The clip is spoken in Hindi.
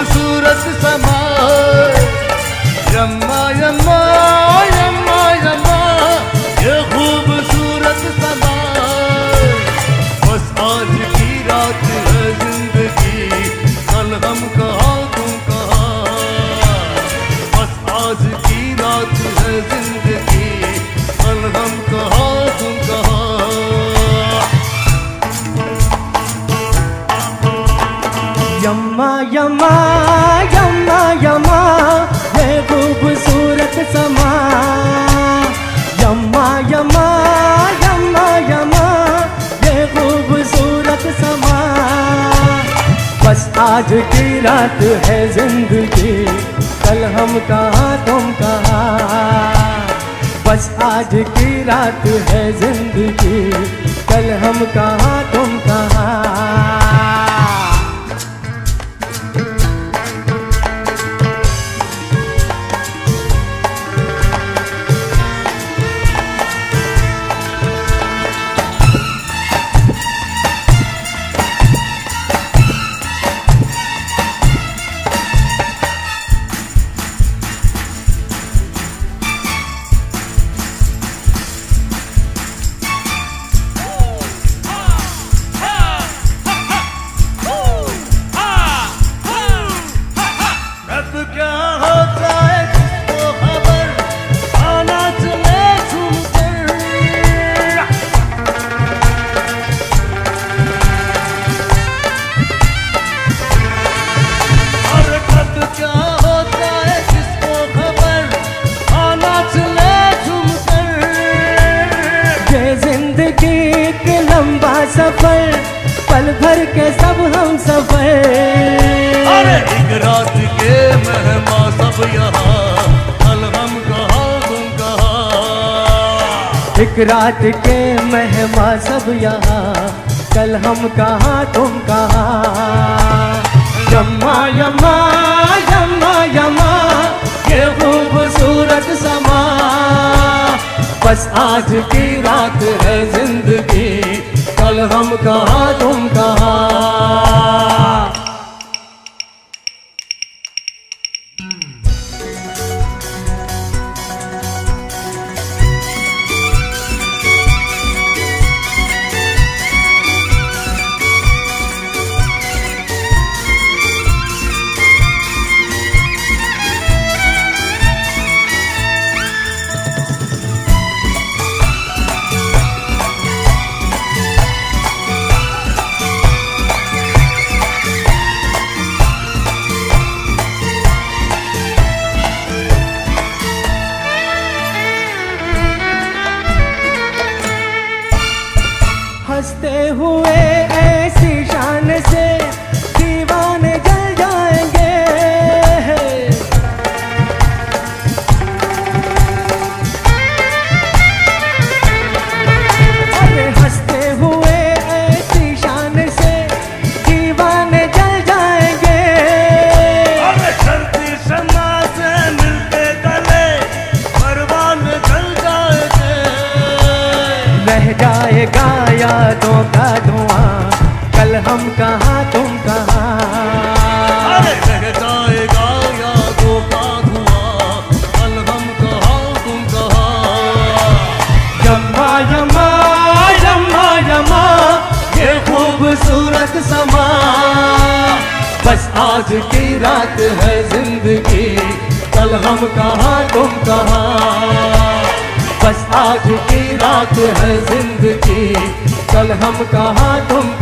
खूबसूरत समा, यम्मा यम्मा यम्मा यम्मा ये खूबसूरत समा। बस आज की रात है जिंदगी, कल हम कहाँ तुम कहाँ। बस आज की रात है जिंदगी, कल हम कहाँ तुम कहाँ। यम्मा यम्मा यम्मा यम्मा ये खूबसूरत समा, यम्मा यम्मा यम्मा यम्मा ये खूबसूरत समा। बस आज की रात है जिंदगी, कल हम कहाँ तुम कहाँ। बस आज की रात है जिंदगी, कल हम कहाँ तुम कहाँ। सफर पल भर के सब हम सफर। अरे एक रात के मेहमान सब यहाँ, कल हम कहाँ तुम कहाँ। एक रात के मेहमान सब यहाँ, कल हम कहाँ तुम कहाँ। यम्मा यम्मा यम्मा यम्मा ये खूबसूरत समा। बस आज की रात है जिंदगी, कल हम कहाँ तुम कहाँ। हंसते हुए ऐसी शान से दीवाने जल जाएंगे। अरे हंसते हुए ऐसी शान से दीवाने जल जाएंगे। अरे चलती शम्मा से मिलते गले परवान जल जाएंगे। रह जाएगा यादों का धुआं, कल हम कहाँ तुम कहाँ। अरे रह जाएगा यादों का धुआं, कल हम कहाँ तुम कहाँ। यम्मा यम्मा यम्मा यम्मा ये खूबसूरत समा। बस आज की रात है जिंदगी, कल हम कहाँ तुम कहाँ। बस आज की रात है जिंदगी, कल हम कहाँ तुम